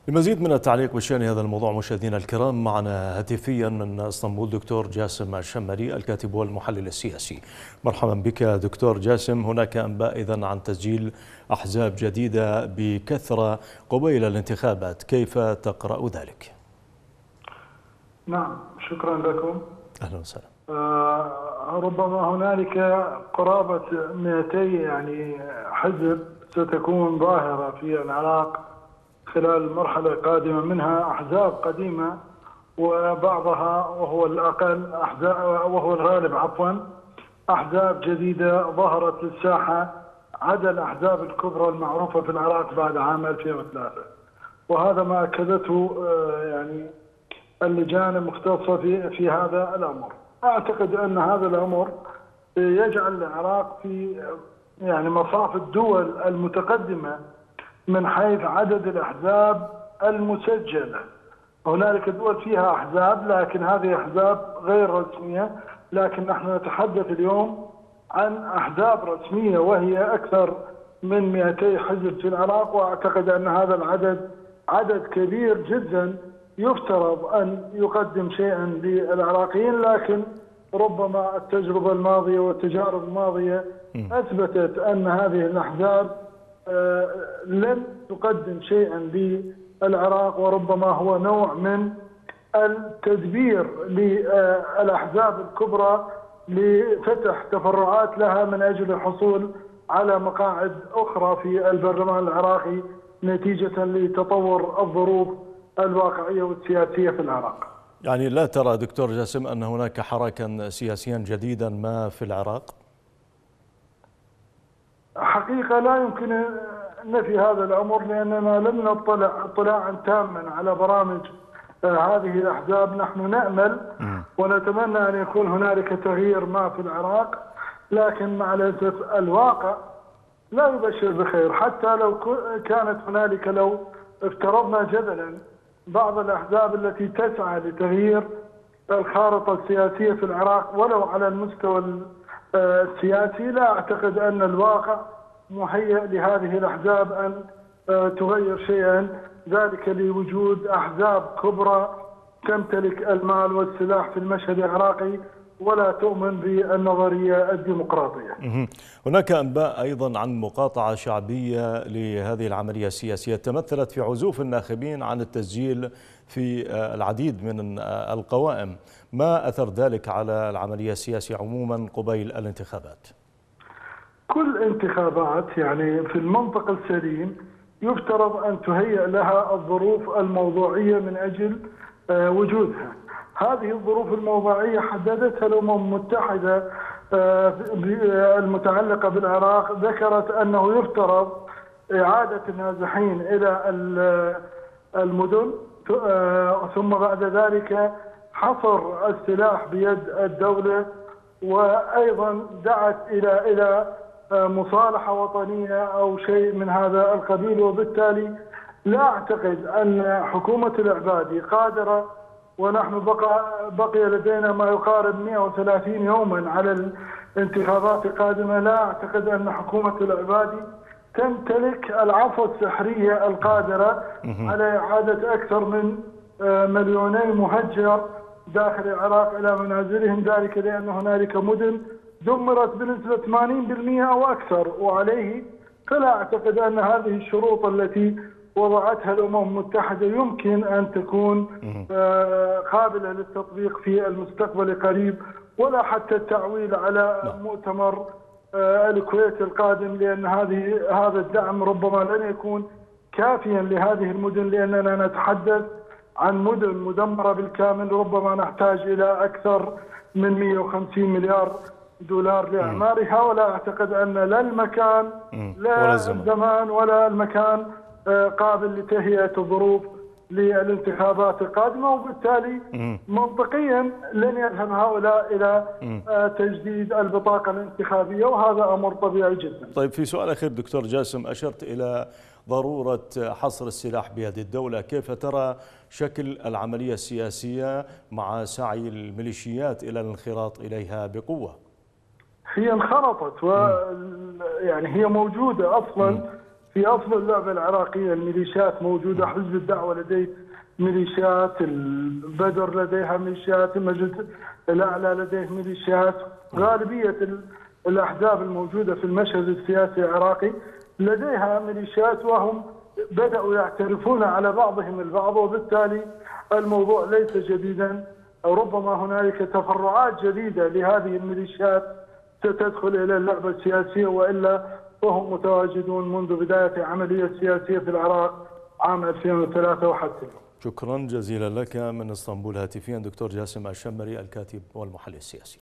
لمزيد من التعليق بشأن هذا الموضوع مشاهدينا الكرام، معنا هاتفيا من اسطنبول دكتور جاسم الشمري الكاتب والمحلل السياسي. مرحبا بك دكتور جاسم. هناك أنباء إذن عن تسجيل أحزاب جديدة بكثرة قبيل الانتخابات، كيف تقرأ ذلك؟ نعم، شكرا لكم. أهلا وسهلا. ربما هنالك قرابة 200 حزب ستكون ظاهرة في العراق خلال المرحلة القادمة، منها أحزاب قديمة وبعضها وهو الأقل وهو الغالب أحزاب جديدة ظهرت للساحة عدا الأحزاب الكبرى المعروفة في العراق بعد عام 2003، وهذا ما أكدته اللجان المختصة في هذا الأمر. أعتقد أن هذا الأمر يجعل العراق في مصاف الدول المتقدمة من حيث عدد الأحزاب المسجلة. هنالك دول فيها أحزاب لكن هذه أحزاب غير رسمية، لكن نحن نتحدث اليوم عن أحزاب رسمية وهي أكثر من 200 حزب في العراق، وأعتقد أن هذا العدد عدد كبير جدا يفترض أن يقدم شيئا للعراقيين، لكن ربما التجربة الماضية والتجارب الماضية أثبتت أن هذه الأحزاب لن تقدم شيئا للعراق، وربما هو نوع من التدبير للأحزاب الكبرى لفتح تفرعات لها من أجل الحصول على مقاعد أخرى في البرلمان العراقي نتيجة لتطور الظروف الواقعية والسياسية في العراق. يعني لا ترى دكتور جاسم أن هناك حراكا سياسيا جديدا ما في العراق؟ حقيقة لا يمكن نفي هذا الأمر، لأننا لم نطلع اطلاعا تاما على برامج هذه الأحزاب. نحن نأمل ونتمنى أن يكون هنالك تغيير ما في العراق، لكن مع الأسف الواقع لا يبشر بخير. حتى لو كانت هنالك، لو افترضنا جدلا بعض الأحزاب التي تسعى لتغيير الخارطة السياسية في العراق ولو على المستوى السياسي، لا أعتقد أن الواقع مهيئ لهذه الأحزاب أن تغير شيئا، ذلك لوجود أحزاب كبرى تمتلك المال والسلاح في المشهد العراقي ولا تؤمن بالنظرية الديمقراطية. هناك أنباء أيضا عن مقاطعة شعبية لهذه العملية السياسية تمثلت في عزوف الناخبين عن التسجيل في العديد من القوائم، ما أثر ذلك على العملية السياسية عموما قبيل الانتخابات؟ كل انتخابات في المنطق السليم يفترض أن تهيئ لها الظروف الموضوعية من أجل وجودها. هذه الظروف الموضوعية حددتها الأمم المتحدة المتعلقة بالعراق، ذكرت أنه يفترض إعادة النازحين إلى المدن، ثم بعد ذلك حصر السلاح بيد الدولة، وأيضا دعت إلى مصالحة وطنية أو شيء من هذا القبيل. وبالتالي لا أعتقد أن حكومة العبادي قادرة، ونحن بقي لدينا ما يقارب 130 يوما على الانتخابات القادمة، لا أعتقد أن حكومة العبادي تمتلك العصا السحرية القادرة على إعادة أكثر من 2 مليون مهجر داخل العراق إلى منازلهم، ذلك لأن هنالك مدن دمرت بنسبة 80% أو أكثر، وعليه فلا أعتقد أن هذه الشروط التي وضعتها الأمم المتحدة يمكن أن تكون قابلة للتطبيق في المستقبل القريب، ولا حتى التعويل على مؤتمر الكويت القادم، لأن هذا الدعم ربما لن يكون كافيا لهذه المدن، لأننا نتحدث عن مدن مدمرة بالكامل، ربما نحتاج إلى أكثر من 150 مليار دولار لإعمارها. ولا أعتقد أن لا المكان لا الزمان ولا المكان قابل لتهيئة الظروف للانتخابات القادمة، وبالتالي منطقيا لن يذهب هؤلاء إلى تجديد البطاقة الانتخابية، وهذا أمر طبيعي جدا. طيب، في سؤال أخير دكتور جاسم، أشرت إلى ضرورة حصر السلاح بيد الدولة، كيف ترى شكل العملية السياسية مع سعي الميليشيات إلى الانخراط إليها بقوة؟ هي انخرطت هي موجودة أصلا في أصل اللعبة العراقية الميليشيات موجودة، حزب الدعوة لديه ميليشيات، البدر لديها ميليشيات، المجلس الأعلى لديه ميليشيات. غالبية الأحزاب الموجودة في المشهد السياسي العراقي لديها ميليشيات، وهم بدأوا يعترفون على بعضهم البعض، وبالتالي الموضوع ليس جديدا. ربما هنالك تفرعات جديدة لهذه الميليشيات ستدخل إلى اللعبة السياسية، وإلا وهم متواجدون منذ بداية عملية السياسية في العراق عام 2003 وحتى اليوم. شكرا جزيلا لك من اسطنبول هاتفيا دكتور جاسم الشمري الكاتب والمحلل السياسي.